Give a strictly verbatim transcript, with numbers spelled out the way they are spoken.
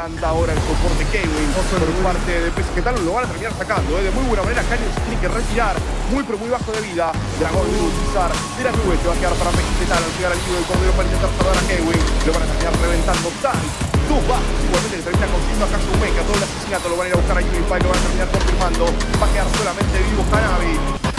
adelanta ahora el soporte Kevin por parte de P S G Talon. Lo van a terminar sacando ¿eh? de muy buena manera. Canyon se tiene que retirar muy pero muy bajo de vida. Dragón debe utilizar de las nubes. Se va a quedar para P S G Talon. Llegar al equipo del Cordero para intentar salvar a Kevin. Lo van a terminar reventando Tan. Dos bajas igualmente que termina consiguiendo a Kazumeika. Todo el asesinato lo van a ir a buscar a Unify. Lo van a terminar confirmando. Va a quedar solamente vivo Hanabi.